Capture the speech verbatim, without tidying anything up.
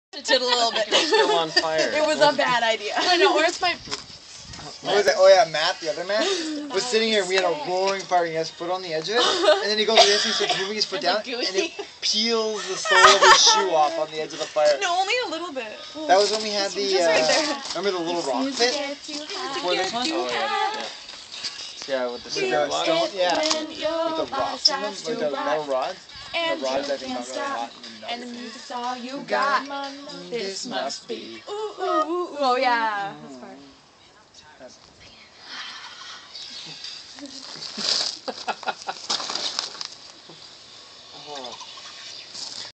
It did a little bit. It's still on fire. It was a bad idea. I know, where's my... What was it? Oh yeah, Matt, the other Matt, was sitting here and we had a roaring fire and he has his foot on the edge of it. And then he goes like this and he starts moving his foot down and it peels the sole of his shoe off on the edge of the fire. No, only a little bit. That was when we had the, Just right there. uh, remember the little rock pit? Before this one? Oh, yeah. Yeah, with the With cinder the block. stone, yeah. With the rocks in them, like the metal rods. And The rods I think can't got really stop. hot. And the music's all you got. This must be. Ooh, ooh, ooh, ooh. Oh yeah.